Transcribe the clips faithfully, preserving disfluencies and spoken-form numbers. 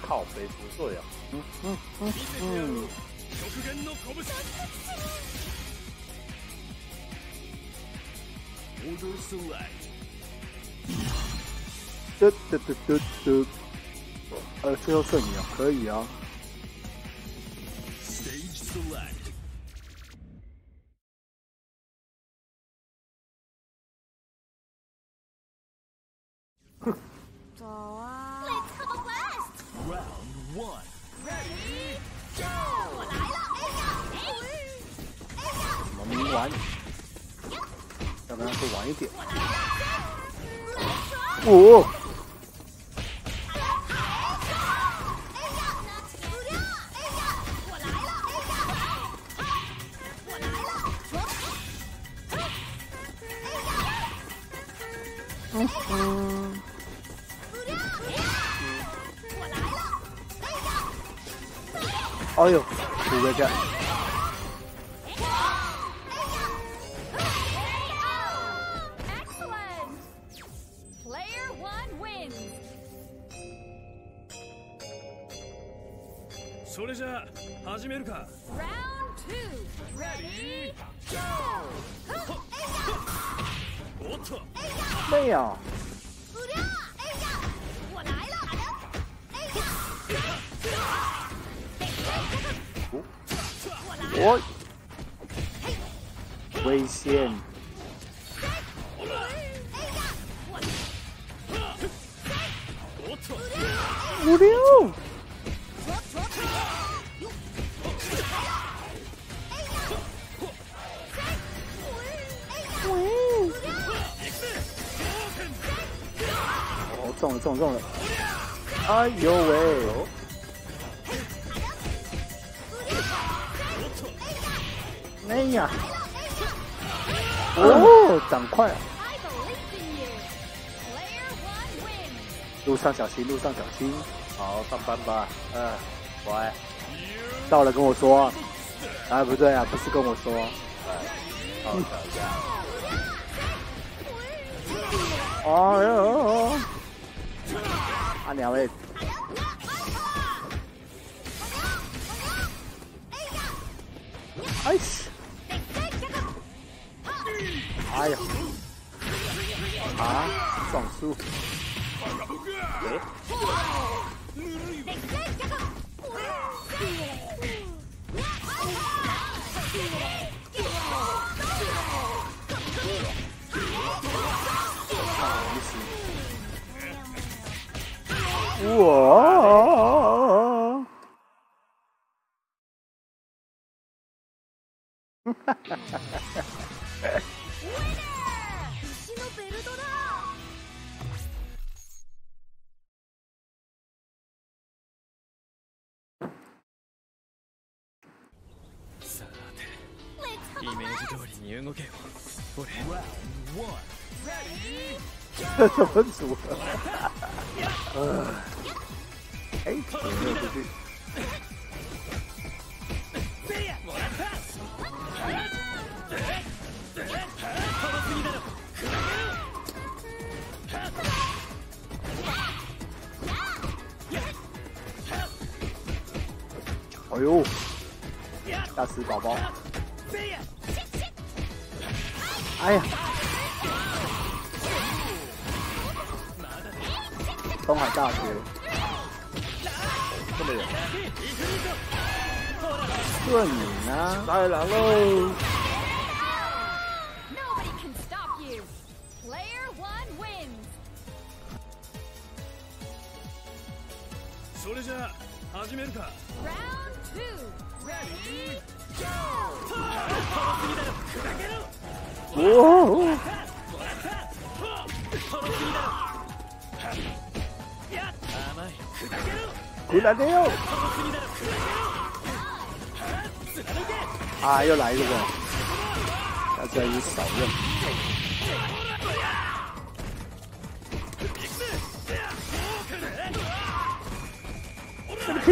靠背不对啊。 嗯嗯嗯嗯。嘟嘟嘟嘟嘟。呃，最后剩你啊，可以啊。 走啊 ！Let's have a blast! Round one, ready, go! 我来了，哎呀，哎，哎呀！ 怎么明玩？要不然就晚一点。哦。嗯嗯。哎呦，五个这。 それじゃあ始めるか。 Round two, ready, go! おっと。 没有。 我来了！ 我危险！五六。哦，中了，中了，中了！哎呦喂！哎呀！哦，长快啊！路上小心，路上小心！ 好，上班吧。嗯，乖。 到了跟我说。啊，不对啊，不是跟我说。 好，等一下。 哎呦！啊，两位。哎呀！哎呀！啊，撞树。 诶。 哇！哈哈哈哈哈！ 石のベルトだ。 さて、イメージ通りに動けよ。俺。 这怎么组？呃，哎，有没有出去？哎呦，大石宝宝！哎呀！东海大学， 这么远， 顺你呢？ 来人喽！ それじゃあ始めるか。 Round two, ready, go! 哦！回来了哟！啊，又来一个，大家也少用。这个拼！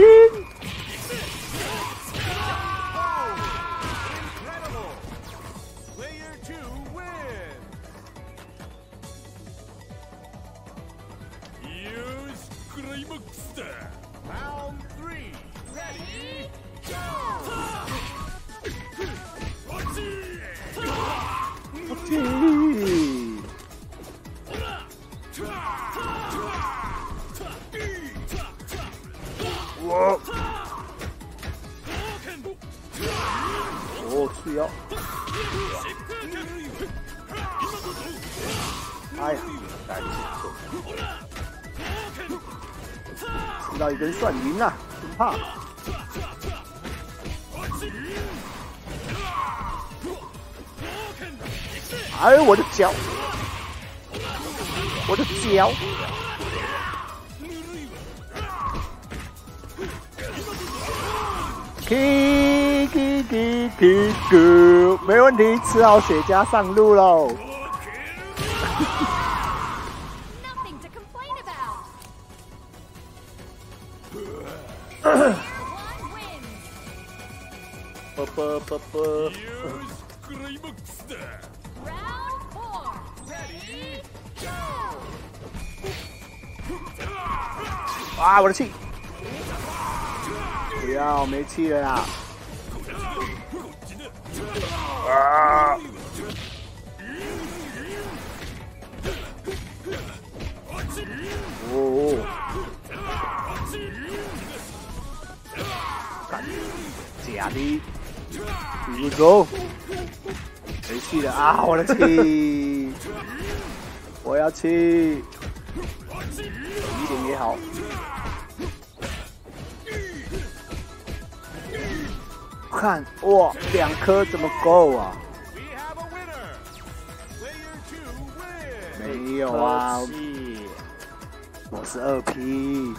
G。我。哦，是哦。哎呀，该死！吃到一根蒜云啊，真怕！哎，我的脚，我的脚！K K K K K， 没问题，吃好雪茄上路喽！啵啵啵啵！啊，我的气！不要，没气了啦！啊！哦！干，假的！你走！没气了啊！我的气！我要气！一点也好。看哇，两颗怎么够啊？没有啊，我是二 P。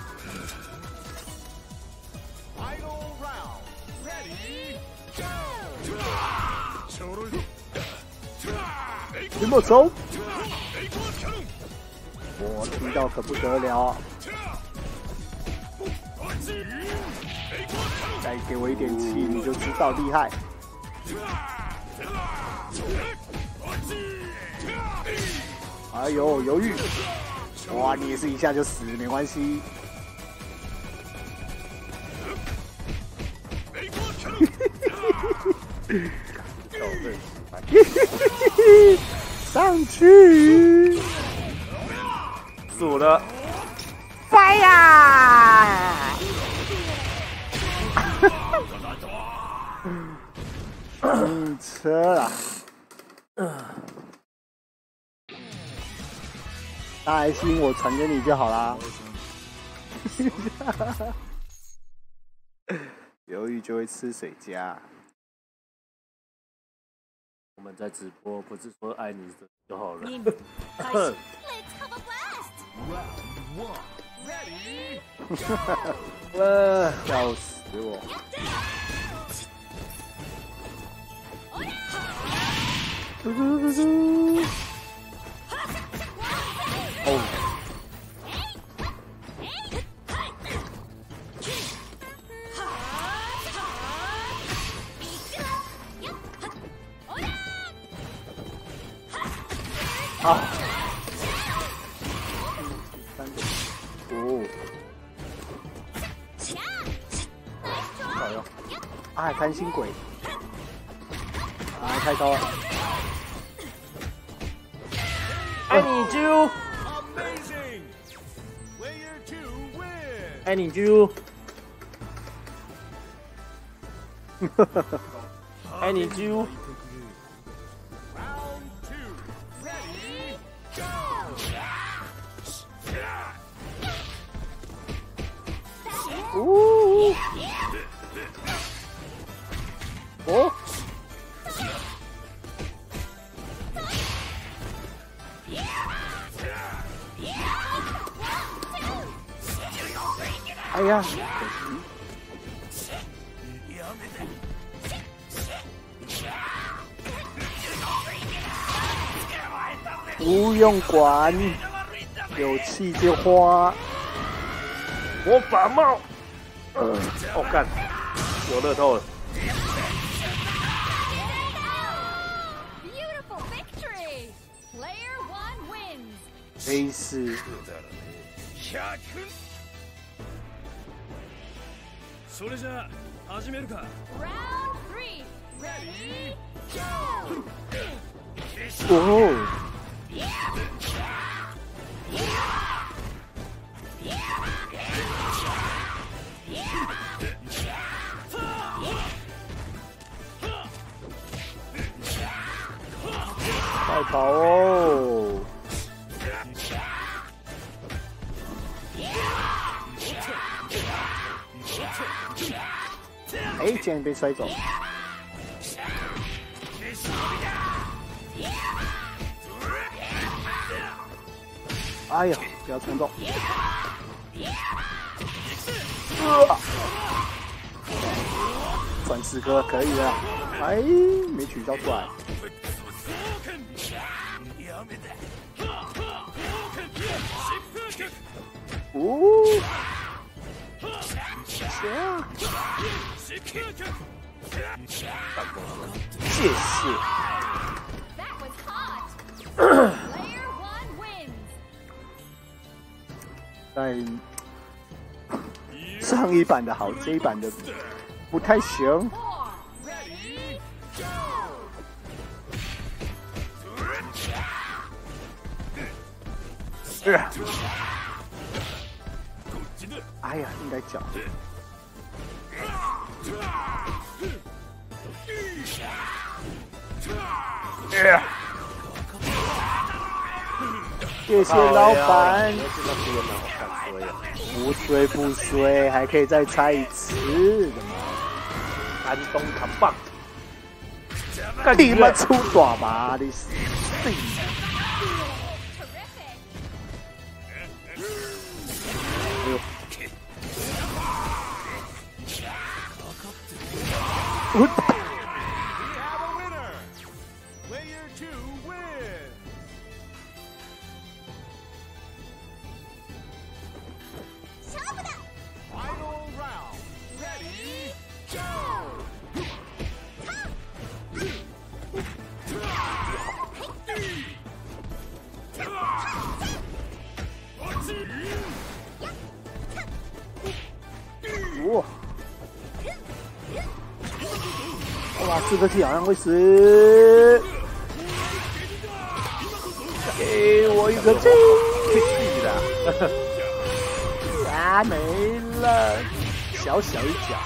林莫走，我听到可不得了。再给我一点气，你就知道厉害。哎呦，犹豫！哇，你也是一下就死，没关系。上去！ 死了！ 飞呀！嗯，车啦。大爱心我传给你就好啦。犹豫就会吃水饺。 我们在直播，不是说爱你就好了。 呃，笑死我！嘟嘟嘟嘟！哦！好。哦。好哟！啊，贪心鬼！啊，太高了！爱你猪！爱你猪！爱你猪！呜！哦！哎呀，可惜！不用管，有气就花。 魔法帽。呃，哦干，有乐透了。 没事。 それじゃあ始めるか。 Round three, ready, go! 哦。 快跑哦！哎，竟然被摔走！哎呀，不要冲动！呃，转四哥可以了，哎，没取消出来。 哦，行，谢谢。但上一版的好，这一版的不太行。 是。哎呀，应该脚。谢谢老板。不衰不衰，还可以再猜一次的嘛。 安东卡棒。 你妈出大麻的死！ 哇！哇，四个 T 好像会死！给我一个 T！ 屁啦！ 啊，没了，小小一角。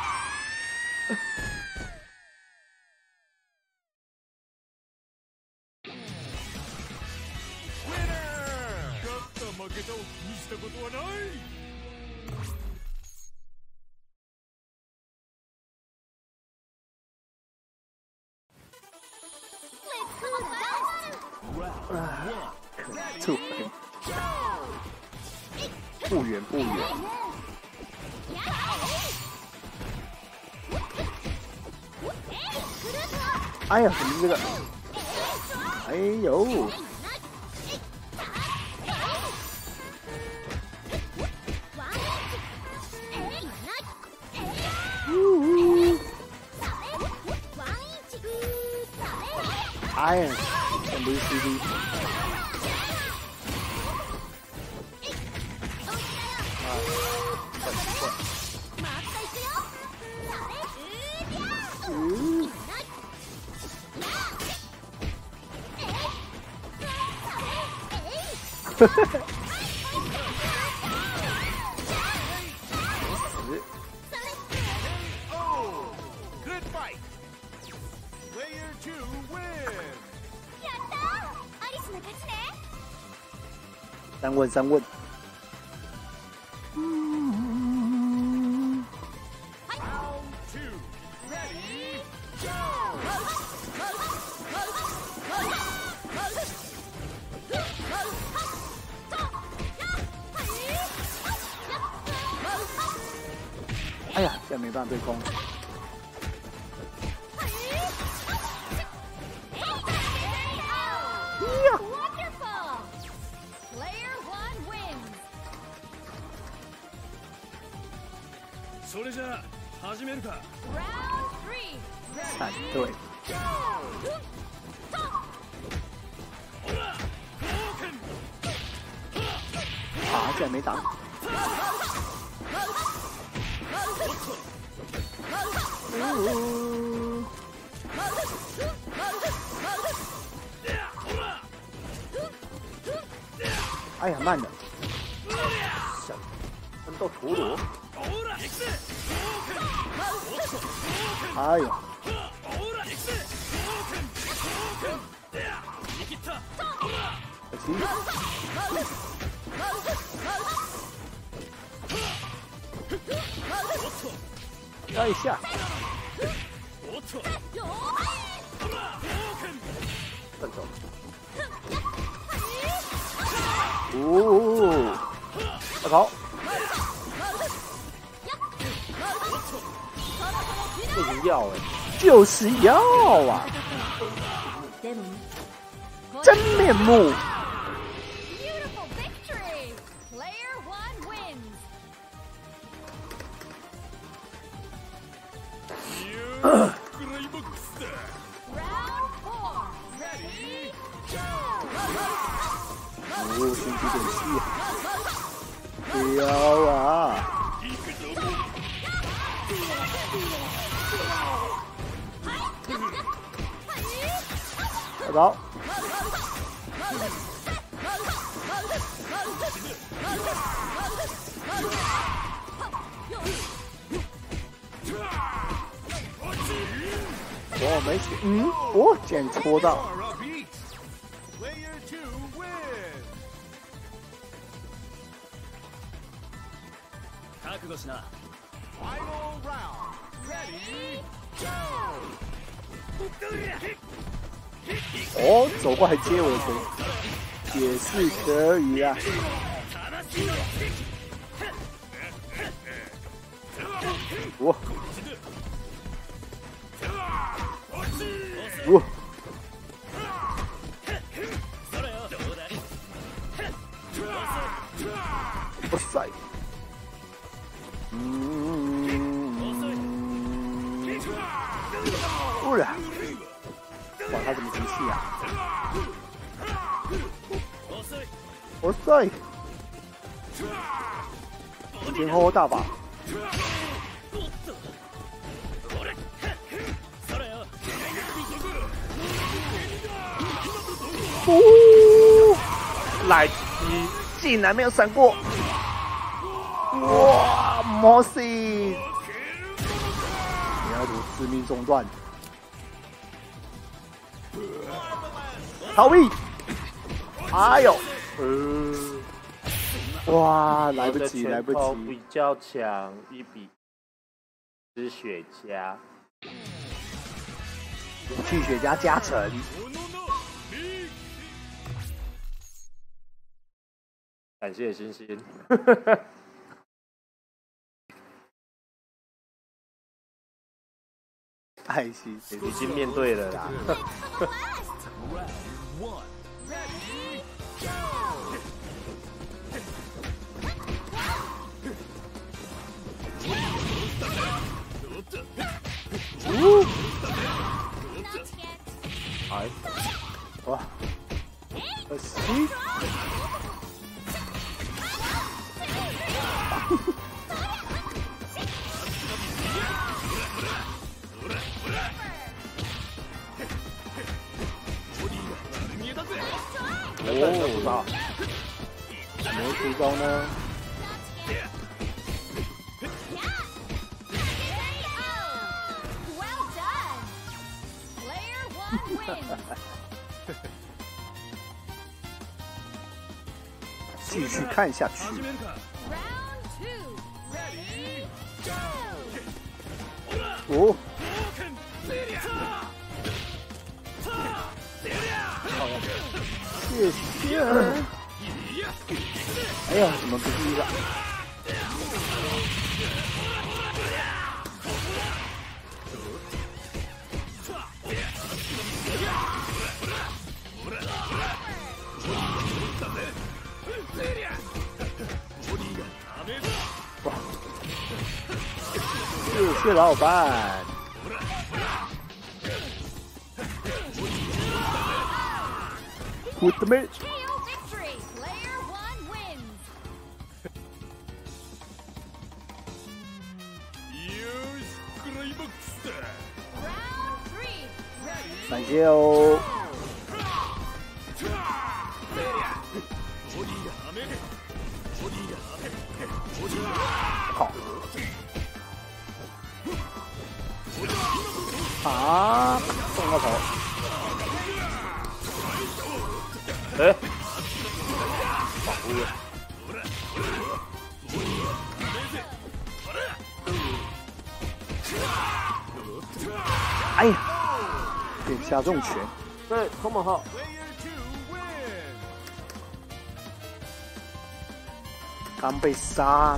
吐，不远不远。哎呀，怎么这个？哎呦！哎呀，这没 C D。 呵呵呵。三问三问。哎呀，现在没办法对攻。 それじゃあ始めるか。 闪队。啊，竟然没挡。哦哎呀，慢了。 奋斗陀螺。 哎呦。可惜。压一下。奋斗。哦，我靠！就是要哎，就是要啊！真面目。 Beautiful victory! Player one wins. Round four. Ready? Go! 哦，心机点细。彪啊！我走。我没死，嗯，我竟然戳到。 覚悟しな。 哦，走过来接我的球，也是可以啊。我，我，哇塞！嗯，不然，哇，他怎么集气啊？哇塞！前后大把。哦，来吉竟然没有闪过！哇，莫西！你要读致命中断，逃避！哎呦，呃，哇，来不及，来不及！ 比较强，一比失血加， 去雪茄加成。 感谢星星。 爱惜已经面对了啦。 呜！哎，哇，可惜。哦，操！怎么出招呢？继续看下去。哦。谢谢。哎呀，怎么不是一个？哇！谢谢老板。我的妹！感谢哦。 靠！啊！撞到头。 哎，保护了。 哎呀！被下重拳。 对，空门号。 刚被杀。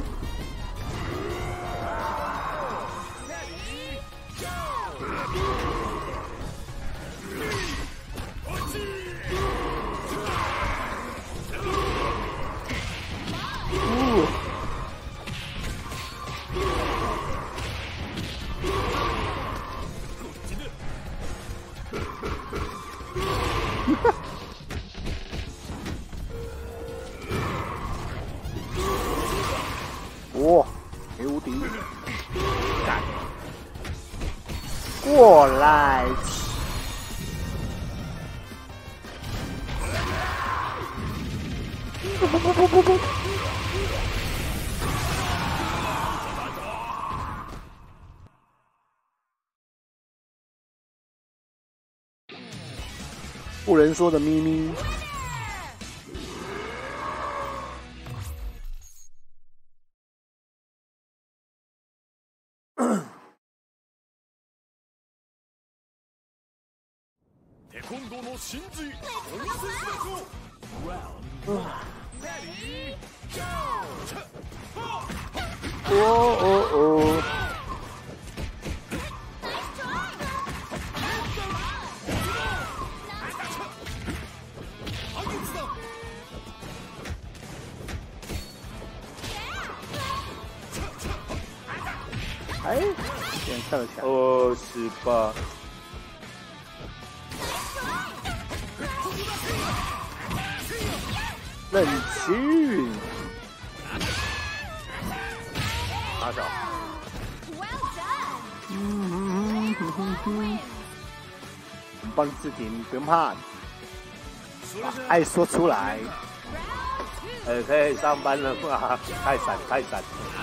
哇，没无敌！干，过来！不不不不不不！不能说的咪咪。 今度の真髄お見せしましょう。Ready, go! 哦哦哦！哎，竟然跳了起来！ 二十八。 冷区， 大小。 嗯哼哼哼哼，帮你置顶，不用怕，把爱说出来。 呃，可以上班了吗？太闪，太闪。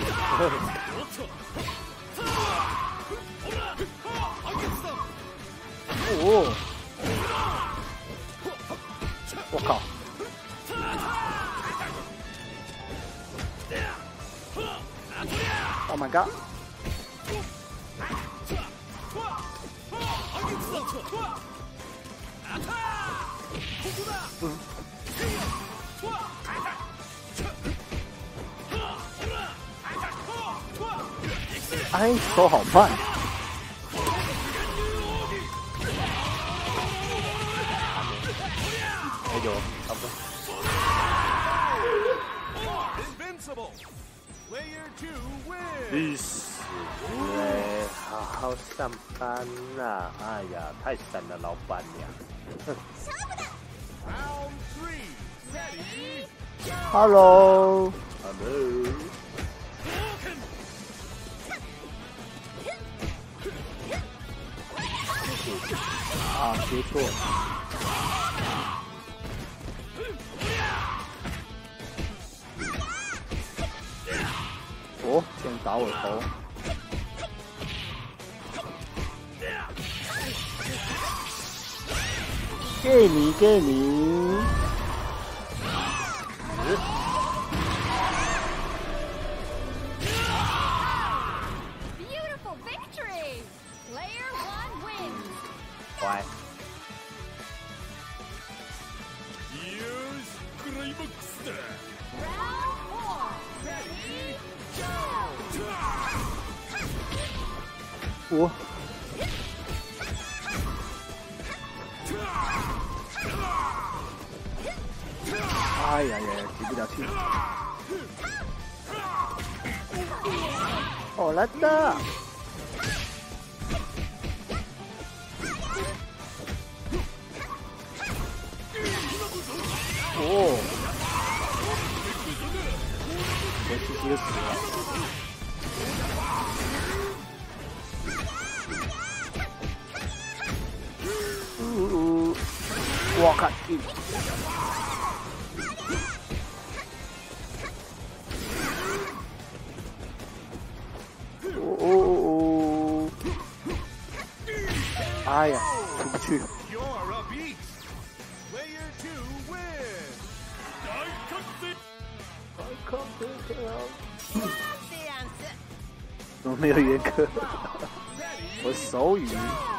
哦，我靠！ Oh my god！ 嗯，哎，手好慢。 哎呦，差不多。 历史嘞，好好上班呐、啊！哎呀，太闪了，老板娘。 Hello。 Hello。 啊，接错。哦，竟然打我头！给你，给你。 Beautiful victory! Player one wins. 乖。 Here's Climax. Round four. Ready, go! 我。哎呀呀，提不了气。哦，来的。哦。我直接死了。呜呜，我靠！ 哎呀，出不去。怎么没有约克？我手语。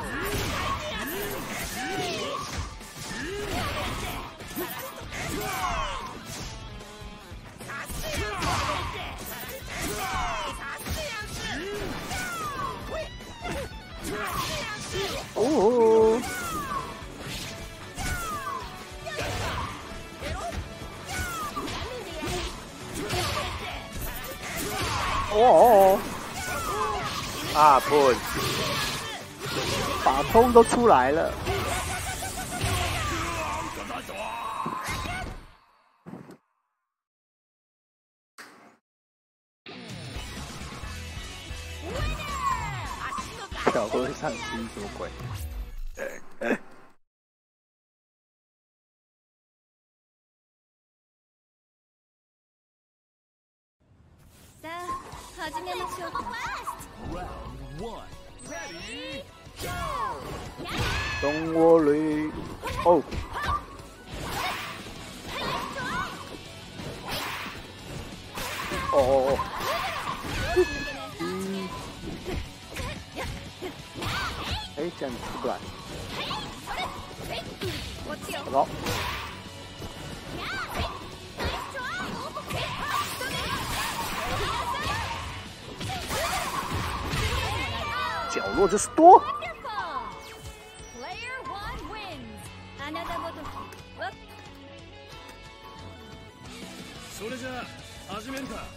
哦。哦。啊！不，把风都出来了。跳会上心什么鬼？ さあ、始めましょうか。 Don't worry. Oh. Oh. 嗯。哎，这样出不来。好。角落就是多。 それじゃあ始めんか。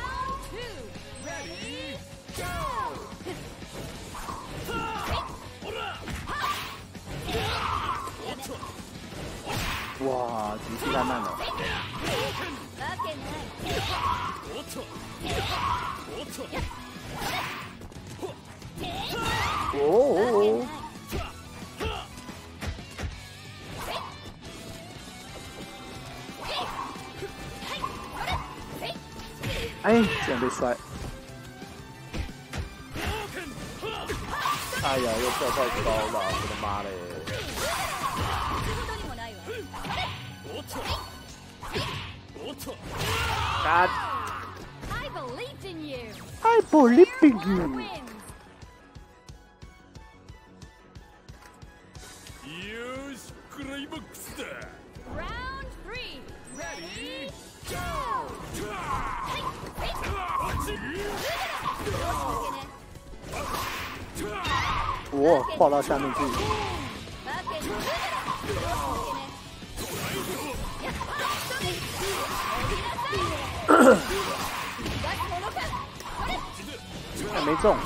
哇，极其烂漫了。哦。哎，竟然被摔！ 哎呀，又跳太高了，我的妈嘞！ 干 I believed in you. I believe in you. Use Greybox. Round three. Ready, go. 我跨到下面去。还没中。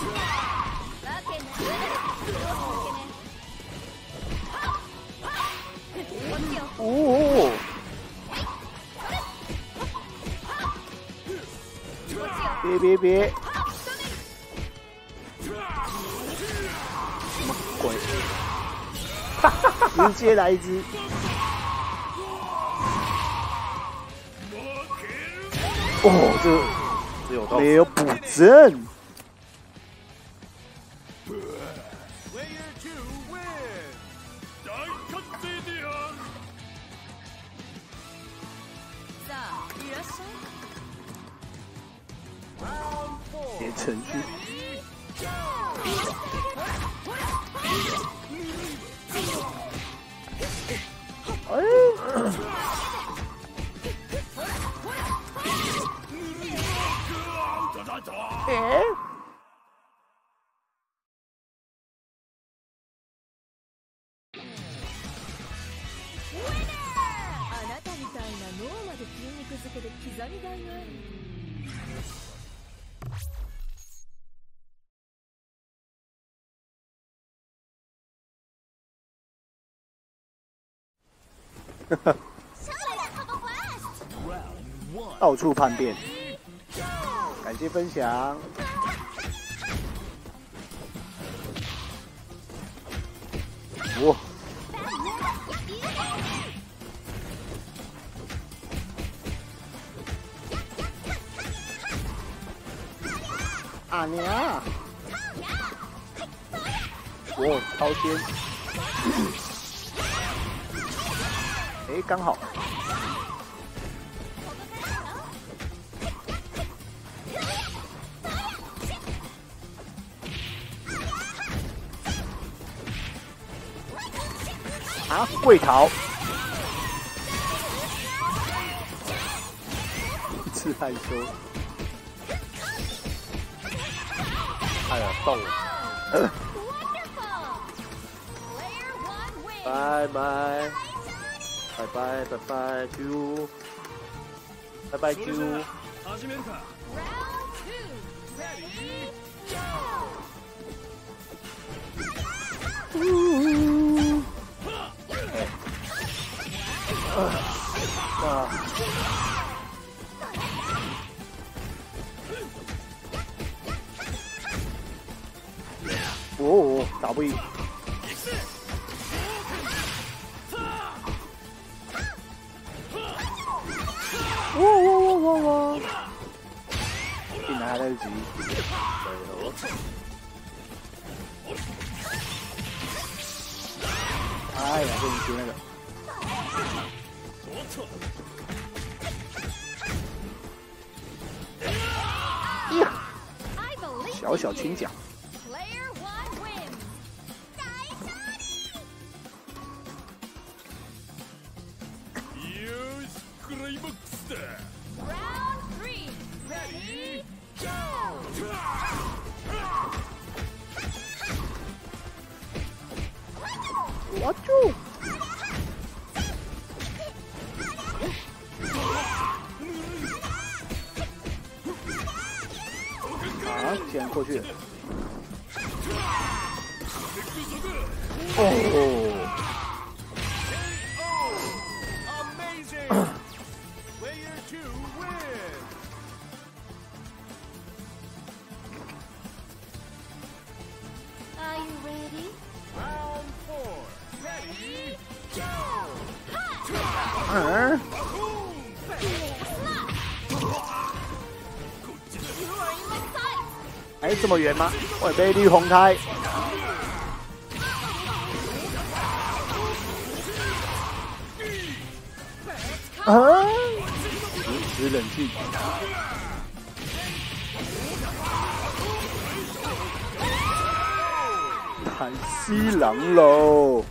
哦。别别别！什么鬼？哈哈哈！直接来一只。哦，这只有到没有补帧。写程序。哎。哎。 あなたみたいな脳まで筋肉付けで刻みがいない。 到处叛变，感谢分享。哇！阿娘， 哦，超仙！哎、欸，刚好。啊，跪逃！一次害羞。 哎呀，动了！ 呃拜拜，拜拜拜拜啾，拜拜啾。 呜！啊啊！哦，打不赢。哇哇哇哇哇！竟然还来得及。哎呀，被你丢那个。呀！小小轻奖。我就。啊，竟然过去了。哦。嗯。哎，这么远吗？我被绿红开。啊！及时冷静。太西狼喽！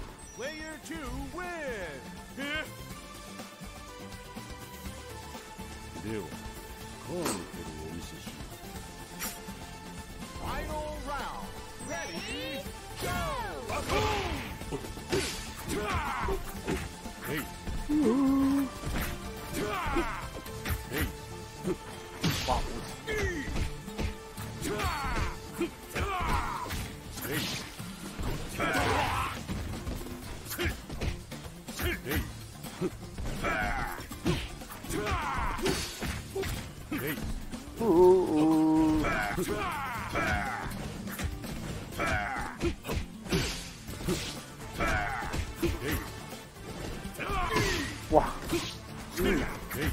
哇！嗯。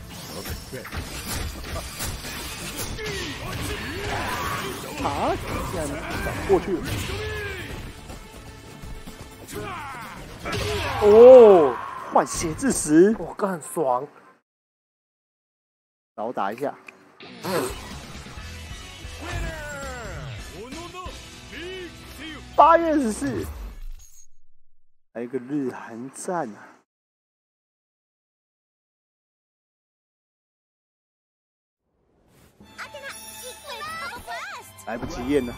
啊！竟然闪过去了。哦，换血字石， 我干爽！ 然后打一下。八月十四，还有一个日韩战啊！来不及验了。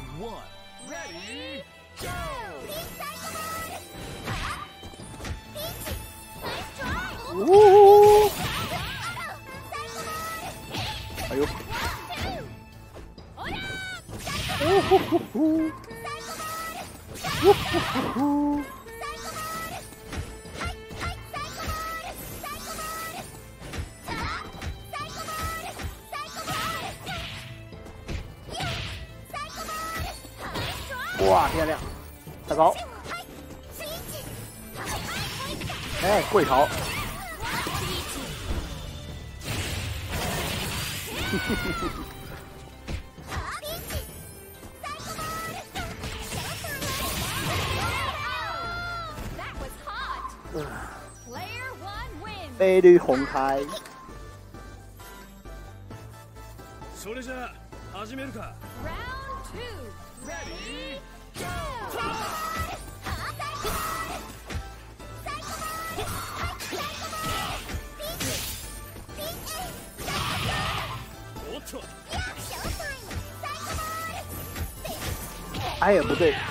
呜！哎呦！呜呼呼呼！呜呼呼呼！哇，漂亮！太高！哎，跪逃！ 飞绿红开。 それじゃあ始めるか。 Round two. Ready, go! おっと。 哎呀，不对，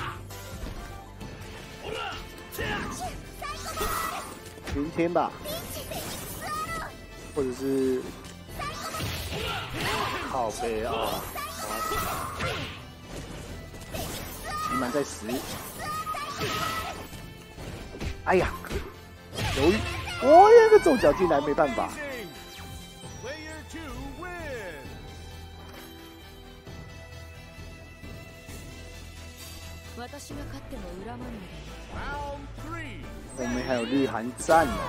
云天吧，或者是靠背啊！ 骑满在十。哎呀，犹豫，我那个重脚竟然没办法。 我们还有日韩战呢。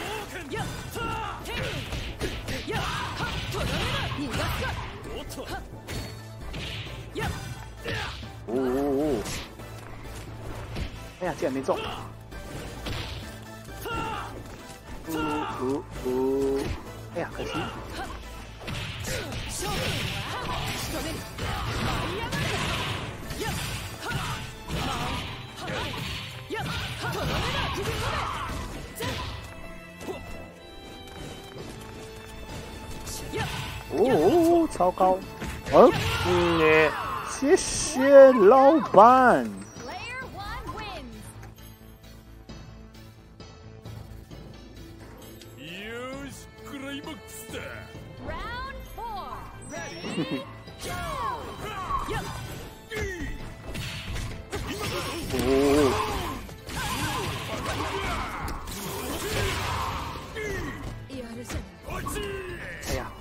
哦哦哦！哎呀，竟然没中！呜呜呜！哎呀，可惜。 哦哦，超高！哦，嗯，谢谢老板。 Player one wins. Use Climax. Round four. Ready, go! 哦。 哎呀！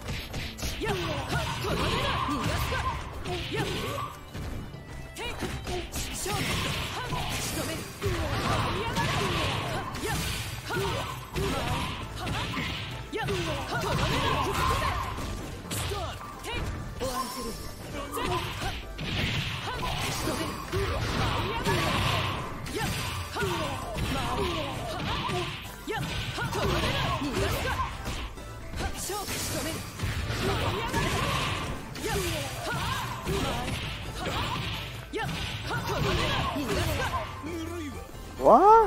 哇！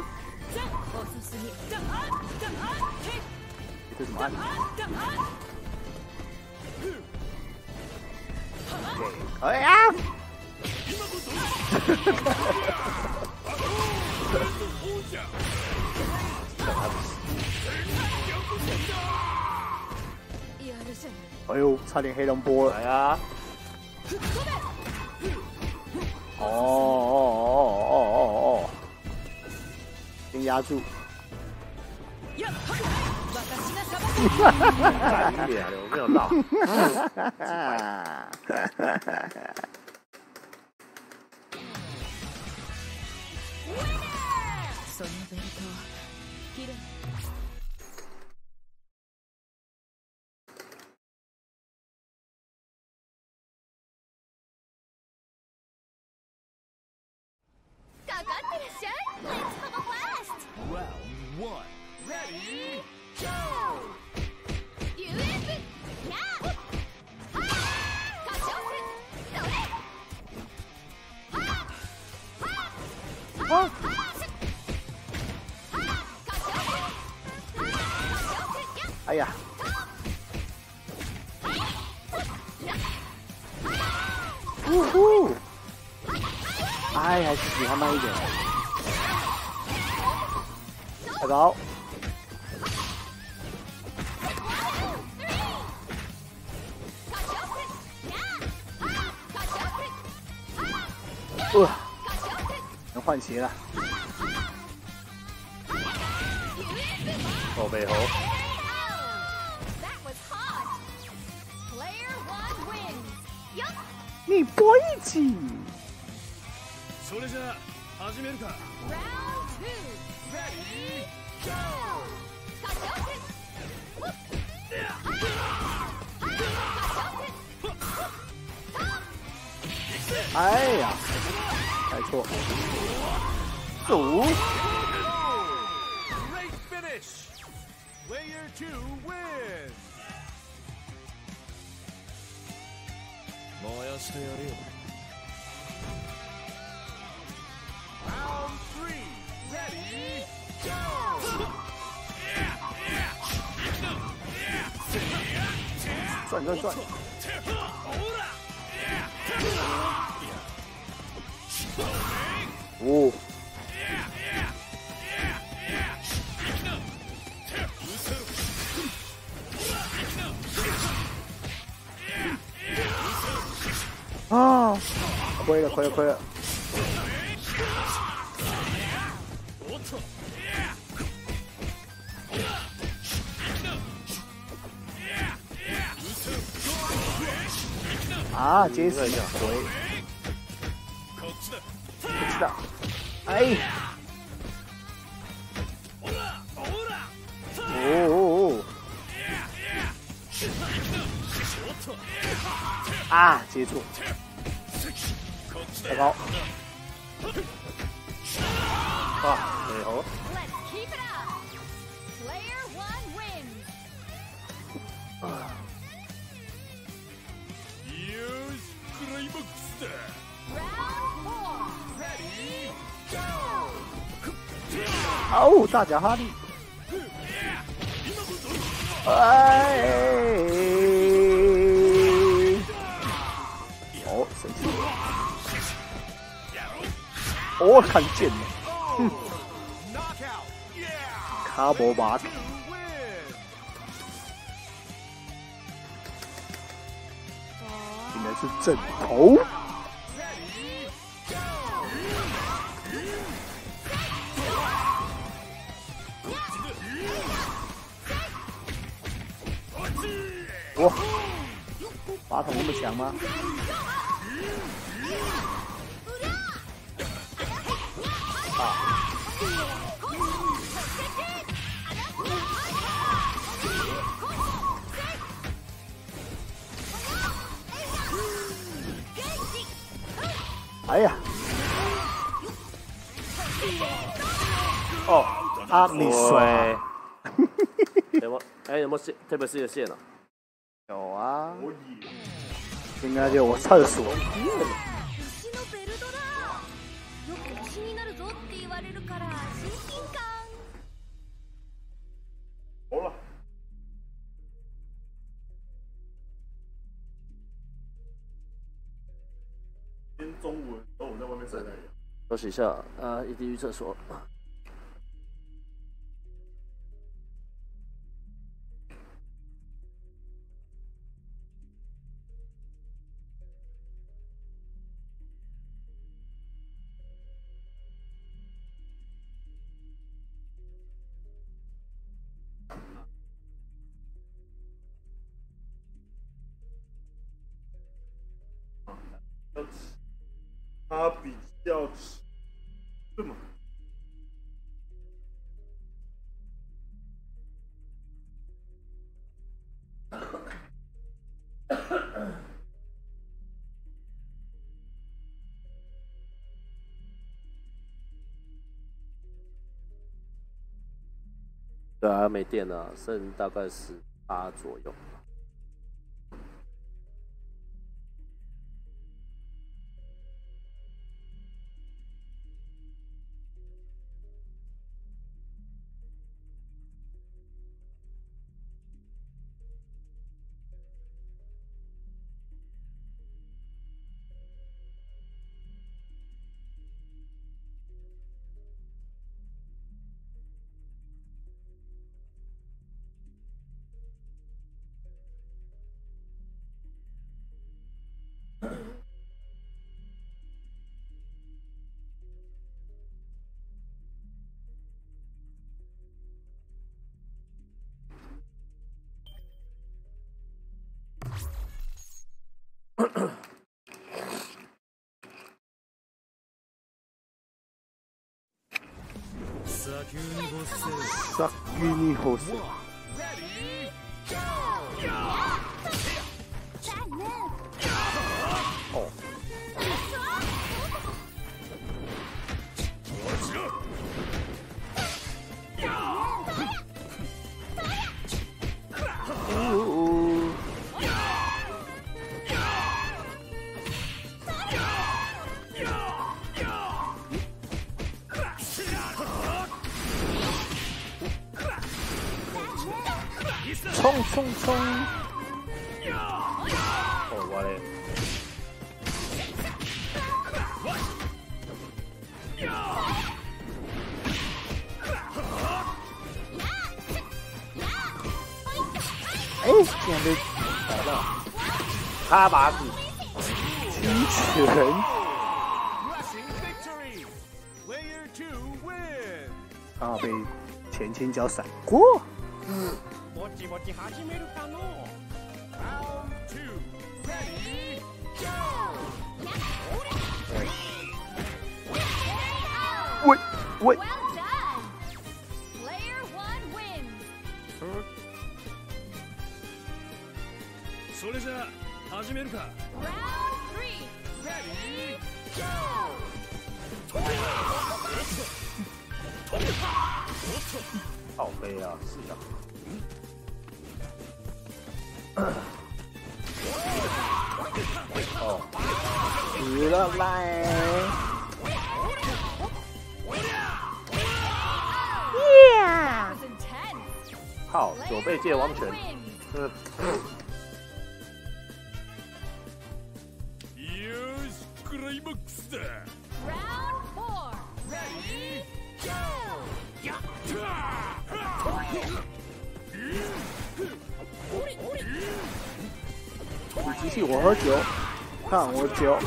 这怎么按？哎呀！哎呦，差点黑龙波了！ 来啊！ 哦哦哦哦哦哦！先压住。 干你脸了，我没有闹。 かかってらっしゃい。Let's have a blast. Round one. Ready, go! ユーエフやー。はー。カシオス。それ。はー。はー。はー。はー。はー。はー。カシオス。はー。カシオスや。 哎呀！呜呼！哎，还是比他慢一点。太高。哇！能换鞋了。 后背猴。 你波一起。 それじゃあ始めるか。 Round two. Ready, go. 哎呀，来错。走。 Great finish. Player two. win. 燃やしてやるよ。 Round three, ready, go. 转转转！哦。啊！亏了，亏了，亏了！啊，接死了！回，不知道。哎！哦哦哦！啊，接住！太高！啊，没有。哦，大甲哈利！哎！哦，神奇！哦，看见了！哼，卡波马体。竟然是枕头！哇，马桶那么强吗？啊！哎呀！哦，啊，你衰！ 有没哎有没有线？特别是的线啊？ 有啊，应该就我厕所。 好了。今天中午的时候我在外面晒太阳。 休息一下啊，一定去厕所。 它比较这么。 对啊，没电了，剩大概十八左右。 サキに干せ。哦。 冲冲！ 哦，我嘞。 哎，竟然被打到， 他把子踢拳。 刚好被前前脚闪过。嗯。喂喂。 それじゃあ始めるか。 好悲啊！是啊。哦， 死了来！耶！ 好，九倍界王权。嗯。 你机器我喝酒，看我酒。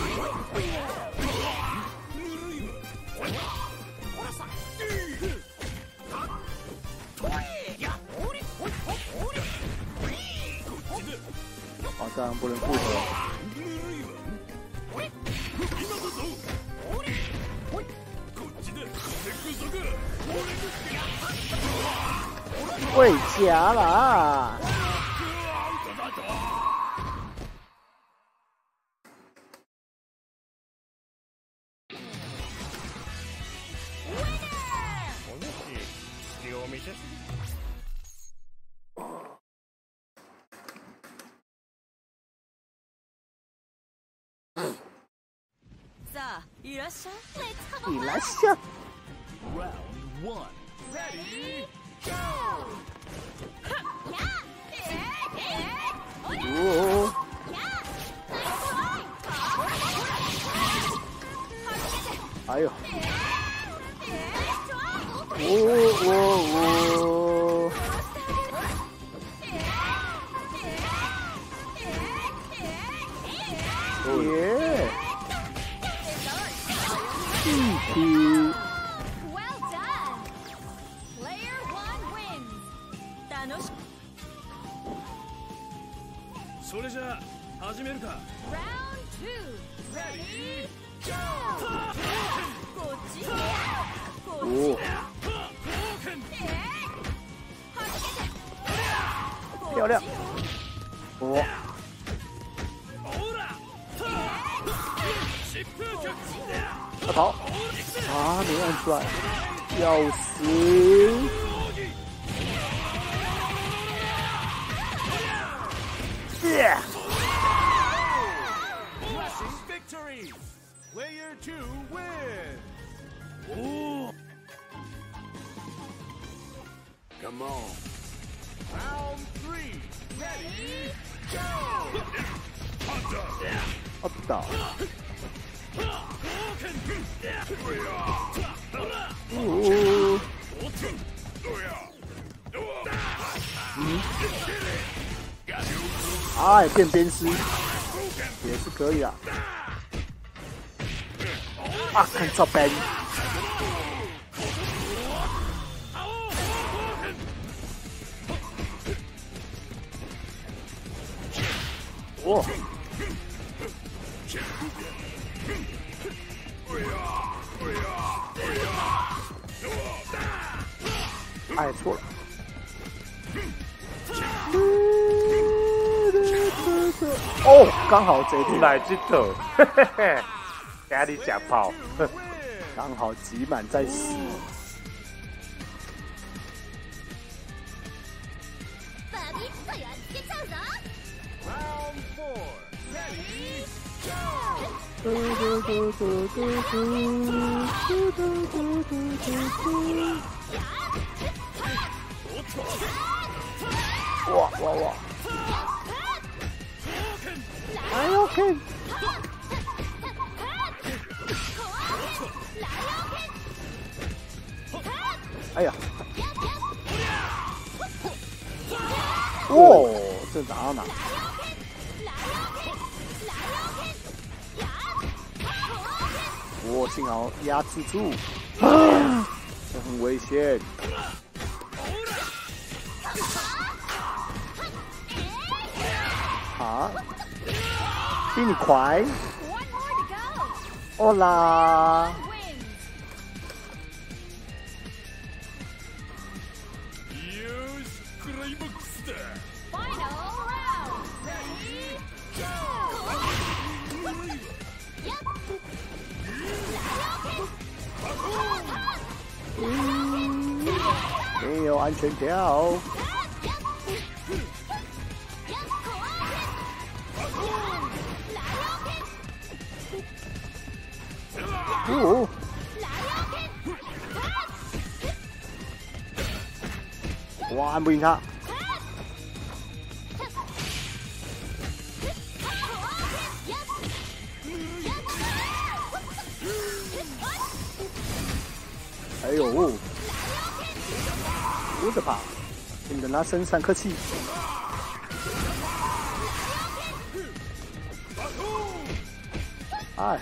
好像不能复合。回家啦！ いらっしゃい。 いらっしゃい。おお。哎呦！哦哦哦！耶！ P Well done. Player one wins. 楽し。 それじゃあ始めるか。 Round two. Ready? Go. こっち。こっち。 お。漂亮。お。要跑！啊，没按出来，要死！耶 ！Victory! Player two win. Oh! Come on. Round three. Ready? Go! 我倒。 哦，嗯，哎，变鞭尸也是可以啊。啊，看照片。哦。 哎，错了。哦，刚好这一来这头，嘿嘿嘿，给你假炮， 刚好集满在死。 Round four, ready, go! 嘟嘟嘟嘟嘟嘟嘟嘟嘟嘟嘟。哇！ 哇哇哇！哎呦 ，K！ 哎呀！哦，这打到哪？我幸好压制住，啊，这很危险。啊，比你快。哦啦。 没有安全条。哦。哇，按不赢他。哎呦！ 我的吧，你等他身上客气。哎呀！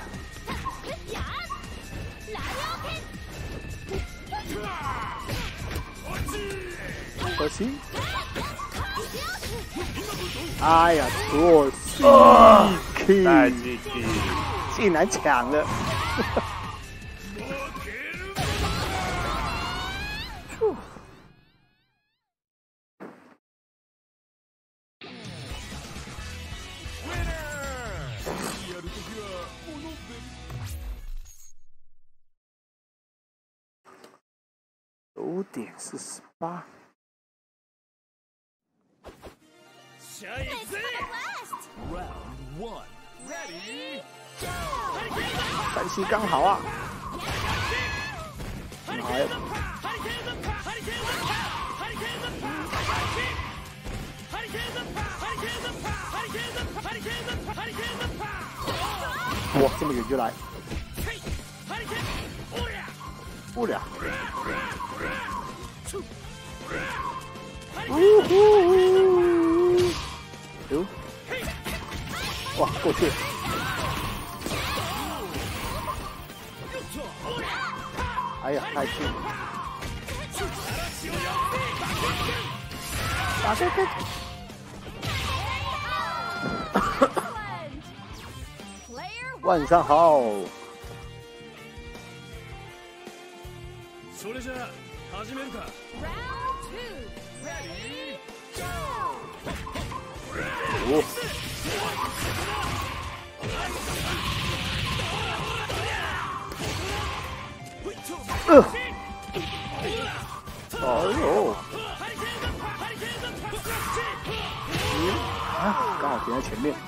可惜。哎呀，错，C K， 竟然抢了。九点四十八。 下一次 ，Round One Ready Go！ 三七刚好啊！好呀！哇，这么远就来！不了。呜呼！哟！哇，过去！哎呀，太近了！打这个！晚上好。 それじゃあ始めるか。 Round two, ready, go! 哦。呃。哎呦。嗯，啊，刚好停在前面。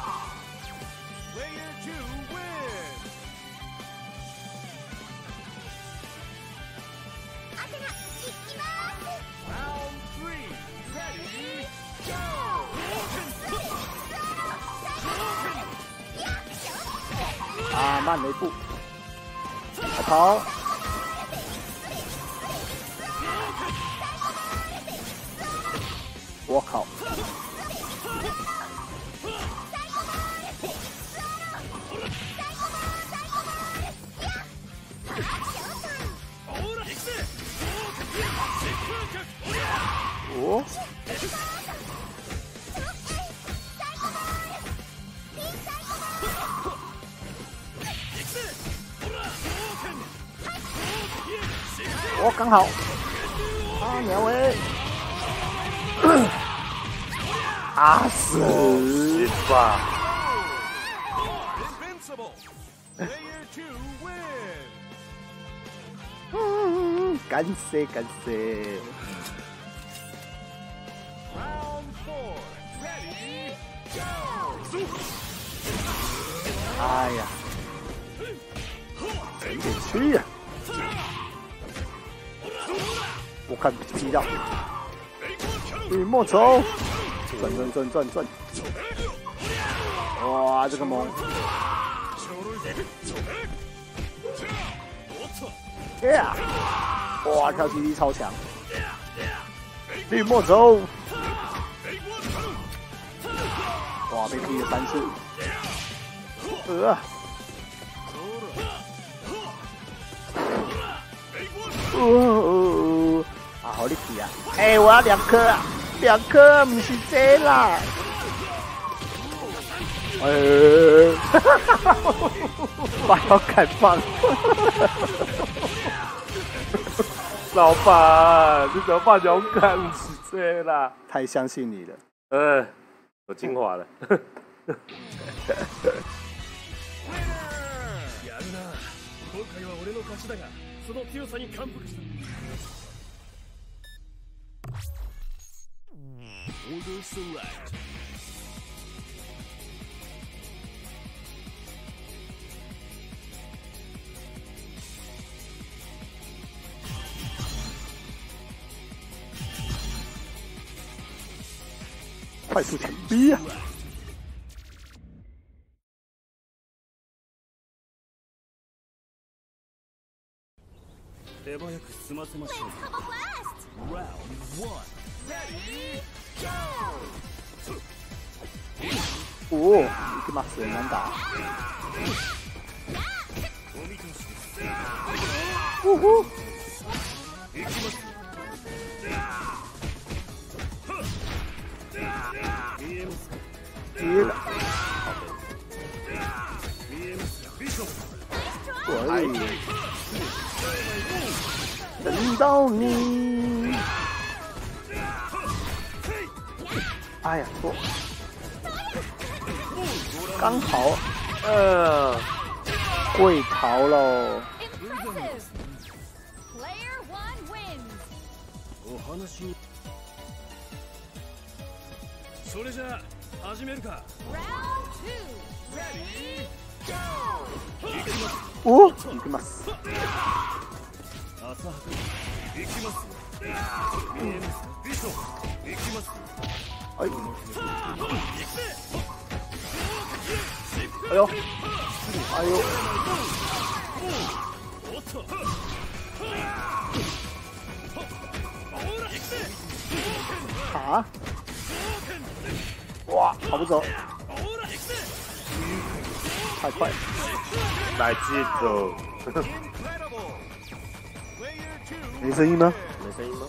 啊，慢了一步，跑！我靠！哦。 我刚好，啊，鸟尾，啊死吧！嗯，感谢感谢。哎呀，有点去呀！ 我看踢到， 绿墨走，转转转转转，哇，这个萌！呀，哇，跳击力超强！绿墨走，哇，被劈了三次，呃。 哦哦啊，好厉害啊！哎、欸，我要两颗啊，两颗，不是这啦！哎、欸，把腰砍放！ 老板，你怎么把腰砍不是这啦？ 太相信你了。 呃，我精华了。 やるな。今回は俺の勝ちだが。 その強さに感服した。Order select。 快速停逼啊！ 手早く済ませましょう。Round one, ready, go! 哦，这妈死人难打！呜呼！跌了！对。 等到你，哎呀，错，刚好，呃，会逃喽。 それじゃあ始めるか。 お、行きます。 浅はか行きます。見えますビション行きます。 はい。哎呦，哎呦， おっと。 啊！哇，跑不走，太快了， 来记住。 没声音吗？ 没声音吗？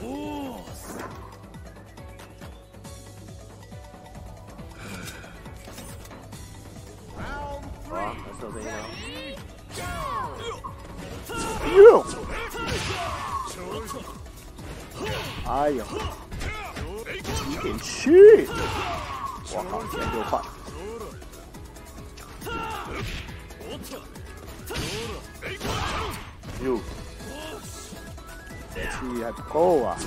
好啊，还是有声音啊。 哟！哎呦，几点去？我靠，竟然六块！哟，气还不够啊！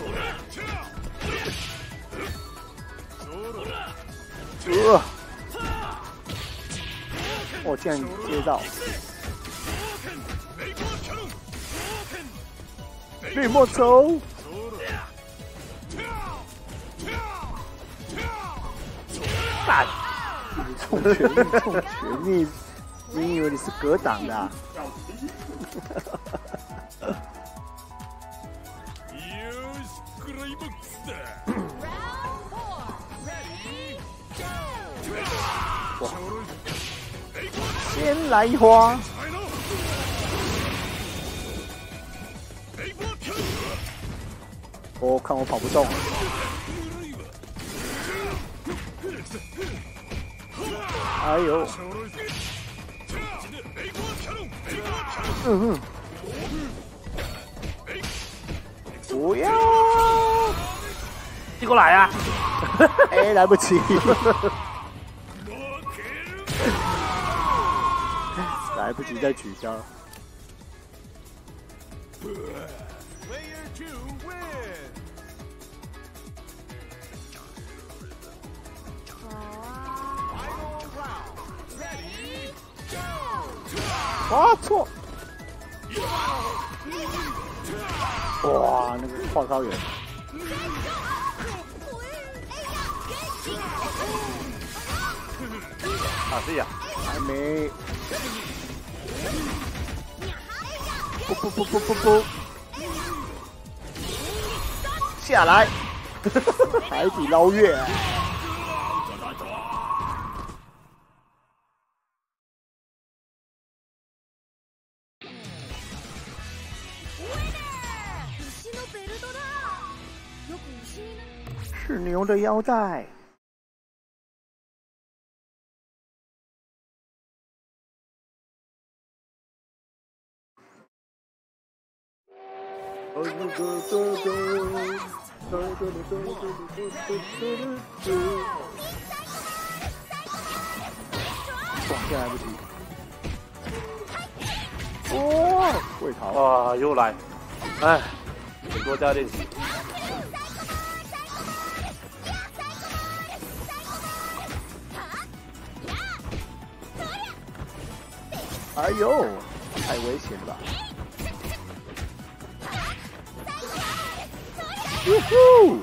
呃，我竟然接到！绿墨走！干！冲拳，冲拳！你你以为你是格挡的、啊？哇！先来一花。 我、哦、看我跑不动了，哎呦，嗯哼，不要， 寄过来呀、啊！ 哎，来不及，来不及再取消。 哇错！哇，那个化高远！ 啊，是呀， 还没。不不不不不不，下来，海底捞月。是牛的腰带。哇，现在来不及。哦，会逃哇，又来，哎，请多加练习。 哎呦，太危险了！呜呼！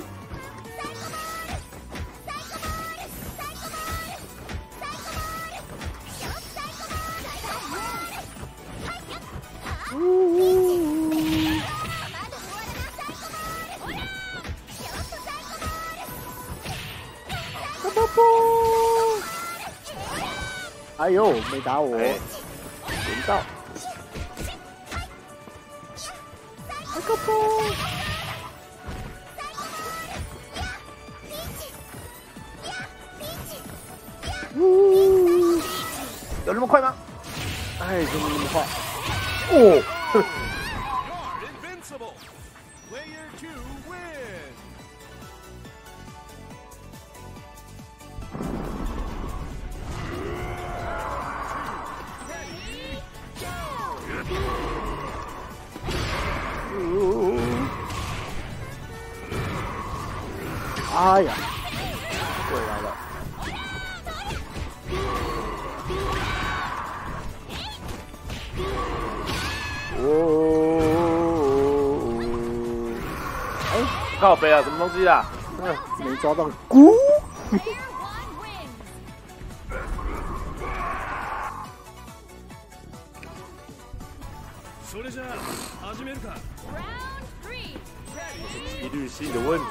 呜！啵啵啵！哎呦，没打我。 哎轮到，来个波！呜，有那么快吗？哎，怎么那么快？哦，哼。哎呀，过来了！哦， 哎，靠背啊，什么东西啦？ 嗯，没抓到，咕！ それじゃあ始めるか。 几率性的问题。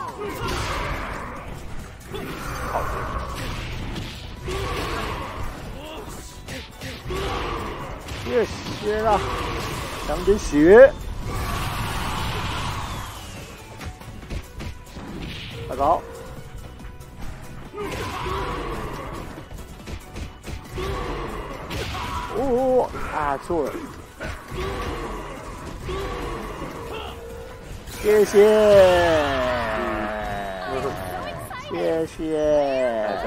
好的。 别血了，抢点血。快跑！哦啊，错了。谢谢，谢谢。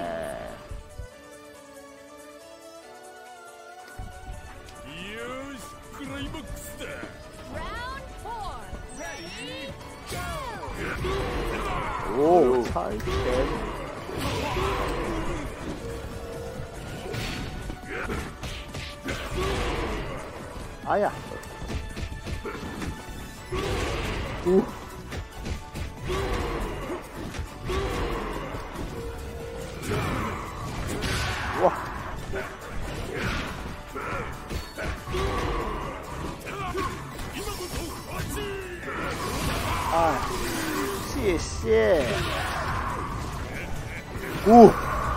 哦，差一点。哎呀！呜！哇！哎，谢谢。呜！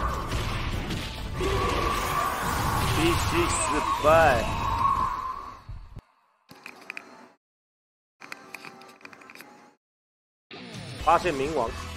必须失败。发现冥王。